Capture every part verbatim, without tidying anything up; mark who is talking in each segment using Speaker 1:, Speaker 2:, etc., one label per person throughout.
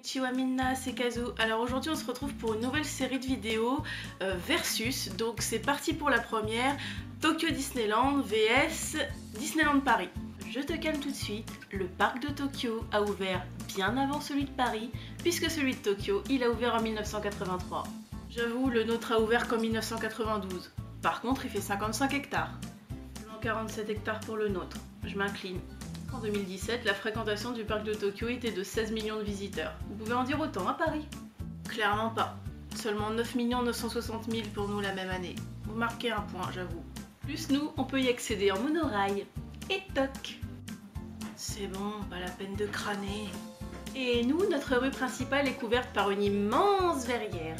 Speaker 1: Konnichiwa minna, c'est Kazu. Alors aujourd'hui on se retrouve pour une nouvelle série de vidéos euh, versus, donc c'est parti pour la première, Tokyo Disneyland vs Disneyland Paris. Je te calme tout de suite, le parc de Tokyo a ouvert bien avant celui de Paris, puisque celui de Tokyo il a ouvert en mille neuf cent quatre-vingt-trois. J'avoue, le nôtre a ouvert qu'en mille neuf cent quatre-vingt-douze. Par contre il fait cinquante-cinq hectares. quarante-sept hectares pour le nôtre, je m'incline. En deux mille dix-sept, la fréquentation du parc de Tokyo était de seize millions de visiteurs. Vous pouvez en dire autant à Paris? Clairement pas. Seulement neuf millions neuf cent soixante mille pour nous la même année. Vous marquez un point, j'avoue. Plus nous, on peut y accéder en monorail. Et toc! C'est bon, pas la peine de crâner. Et nous, notre rue principale est couverte par une immense verrière.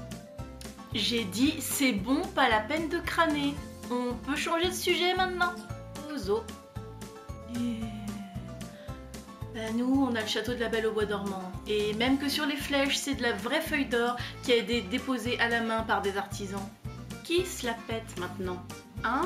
Speaker 1: J'ai dit, c'est bon, pas la peine de crâner. On peut changer de sujet maintenant? Aux zoo. Et... Ben nous, on a le château de la Belle au Bois dormant. Et même que sur les flèches, c'est de la vraie feuille d'or qui a été déposée à la main par des artisans. Qui se la pète maintenant? Hein?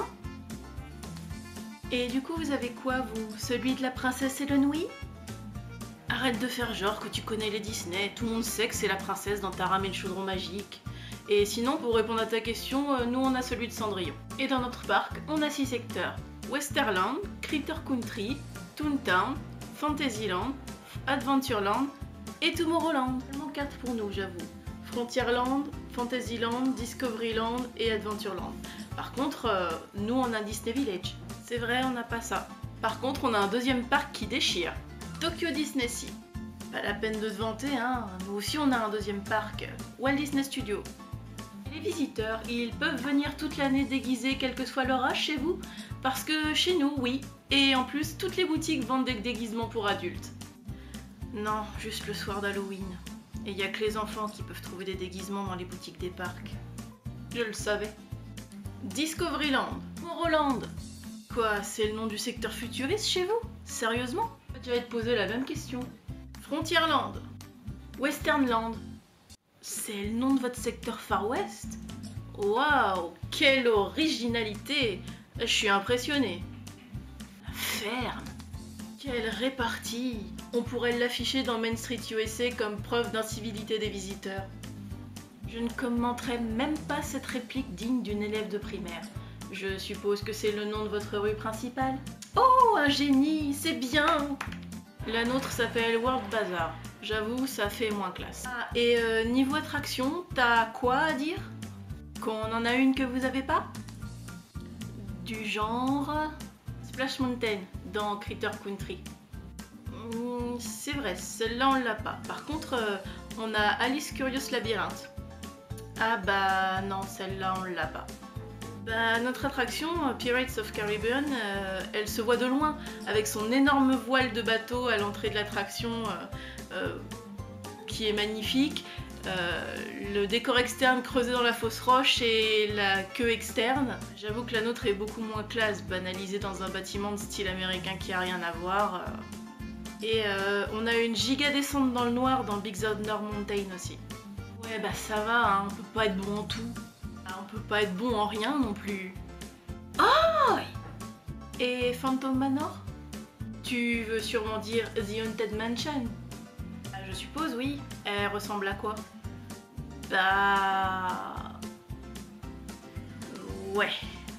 Speaker 1: Et du coup, vous avez quoi, vous? Celui de la princesse et le Noui? Arrête de faire genre que tu connais les Disney. Tout le monde sait que c'est la princesse dans Taram et le chaudron magique. Et sinon, pour répondre à ta question, nous, on a celui de Cendrillon. Et dans notre parc, on a six secteurs. Westerland, Critter Country, Toontown, Fantasyland, Adventureland et Tomorrowland. Seulement quatre pour nous, j'avoue. Frontierland, Fantasyland, Discoveryland et Adventureland. Par contre, euh, nous on a Disney Village. C'est vrai, on n'a pas ça. Par contre, on a un deuxième parc qui déchire. Tokyo Disney Sea. Pas la peine de te vanter, hein. Nous aussi on a un deuxième parc. Walt Disney Studios. Les visiteurs, ils peuvent venir toute l'année déguisés quel que soit leur âge chez vous? Parce que chez nous, oui. Et en plus, toutes les boutiques vendent des déguisements pour adultes. Non, juste le soir d'Halloween. Et il n'y a que les enfants qui peuvent trouver des déguisements dans les boutiques des parcs. Je le savais. Discoveryland, Tomorrowland. Quoi, c'est le nom du secteur futuriste chez vous? Sérieusement? Je vais te poser la même question. Frontierland, Westernland. C'est le nom de votre secteur Far West? Waouh, quelle originalité! Je suis impressionnée. La ferme. Quelle répartie. On pourrait l'afficher dans Main Street U S A comme preuve d'incivilité des visiteurs. Je ne commenterai même pas cette réplique digne d'une élève de primaire. Je suppose que c'est le nom de votre rue principale? Oh, un génie, c'est bien! La nôtre s'appelle World Bazaar. J'avoue, ça fait moins classe. Ah, et euh, niveau attraction, t'as quoi à dire? Qu'on en a une que vous avez pas? Du genre... Splash Mountain dans Critter Country. Mmh, c'est vrai, celle-là on l'a pas. Par contre, euh, on a Alice Curious Labyrinth. Ah bah non, celle-là on l'a pas. Bah, notre attraction, Pirates of Caribbean, euh, elle se voit de loin, avec son énorme voile de bateau à l'entrée de l'attraction euh, euh, qui est magnifique, euh, le décor externe creusé dans la fausse roche et la queue externe. J'avoue que la nôtre est beaucoup moins classe, banalisée dans un bâtiment de style américain qui a rien à voir. Euh. Et euh, on a une giga descente dans le noir dans Big Thunder Mountain aussi. Ouais bah ça va, hein, on peut pas être bon en tout. On peut pas être bon en rien non plus. Oh! Et Phantom Manor? Tu veux sûrement dire The Haunted Mansion? Bah, je suppose, oui. Elle ressemble à quoi? Bah... Ouais.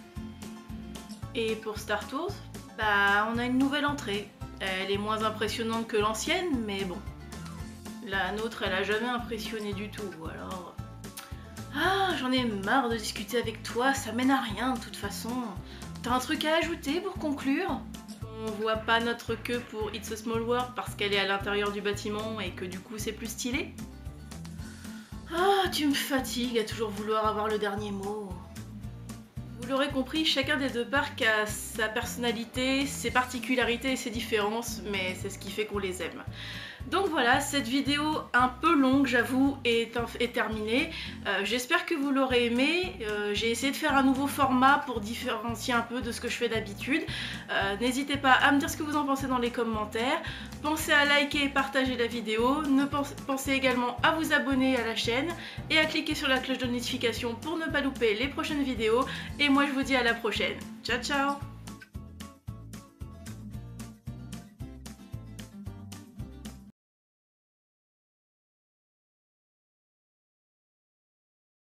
Speaker 1: Et pour Star Tours? Bah, on a une nouvelle entrée. Elle est moins impressionnante que l'ancienne, mais bon. La nôtre, elle a jamais impressionné du tout, alors... Ah, j'en ai marre de discuter avec toi, ça mène à rien de toute façon. T'as un truc à ajouter pour conclure? On voit pas notre queue pour It's a Small World parce qu'elle est à l'intérieur du bâtiment et que du coup c'est plus stylé? Ah, tu me fatigues à toujours vouloir avoir le dernier mot. Vous l'aurez compris, chacun des deux parcs a sa personnalité, ses particularités et ses différences, mais c'est ce qui fait qu'on les aime. Donc voilà, cette vidéo un peu longue, j'avoue, est, est terminée. Euh, J'espère que vous l'aurez aimé. Euh, J'ai essayé de faire un nouveau format pour différencier un peu de ce que je fais d'habitude. Euh, N'hésitez pas à me dire ce que vous en pensez dans les commentaires. Pensez à liker et partager la vidéo. Ne pense, pensez également à vous abonner à la chaîne et à cliquer sur la cloche de notification pour ne pas louper les prochaines vidéos. Et moi, je vous dis à la prochaine. Ciao, ciao!